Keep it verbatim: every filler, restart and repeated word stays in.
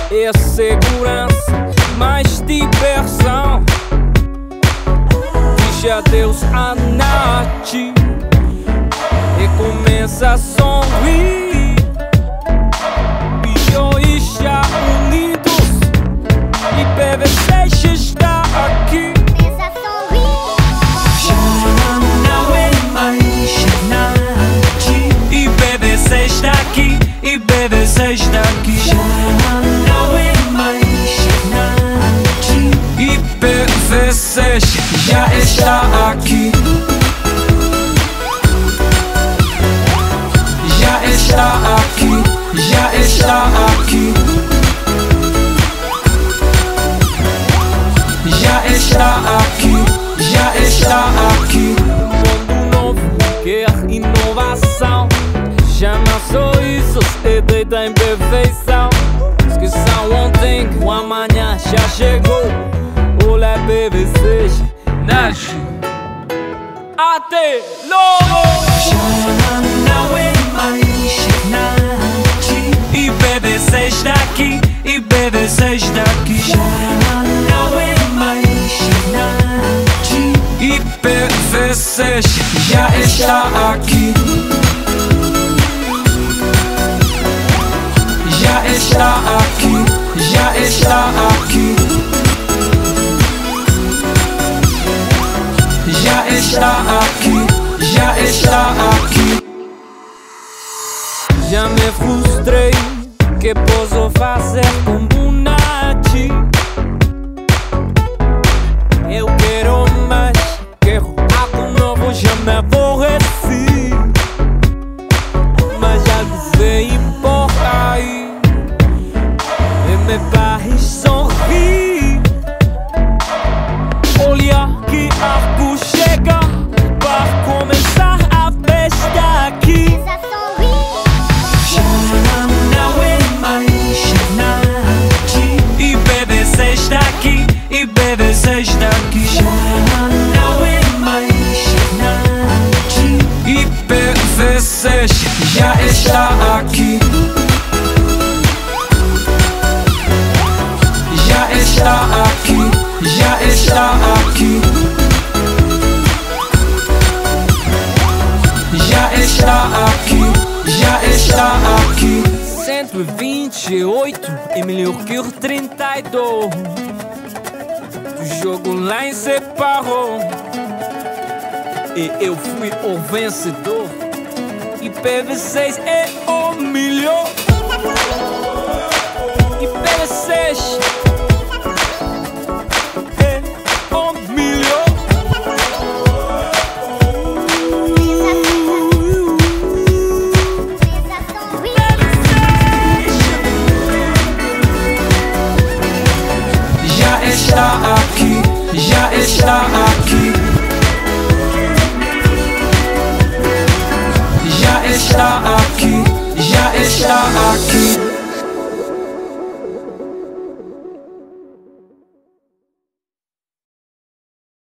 é segurança, mais diversão. Diz adeus à Nath e começa a sorrir. Bilhões já unidos e P V C está aqui. Começa a sorrir. Já não é mais Nath e P V C está aqui, e P V C está aqui. Já não é mais Nath E P V C já está aqui. Já está aqui, já está aqui. Já está aqui, já está aqui. Um mundo novo quer inovação. Chama sorrisos e deita em perfeição. Esqueçam ontem, o amanhã já chegou. Olá P V C, nasce. Até logo! Já não é mais Nath e P V C está aqui, e P V C está aqui. Já não é mais Nath E P V C já está aqui. Já está aqui, já está aqui. Já está aqui, já está aqui. Já me frustrei, que posso fazer como Nath? Eu quero mais, quero algo novo, já me aborreci. Mas algo veio por aí e me faz sorrir. Olha que algo chega para começar a festa aqui. Começa a sorrir. Já não é mais Nath e P V C está aqui, e P V C está aqui. Já não é mais Nath E P V C já está aqui. Já está aqui, já está aqui. Já está aqui, já está aqui. Cento e vinte e oito é melhor que o trinta e dois. O jogo lá em separou e eu fui o vencedor. E P V C é o melhor.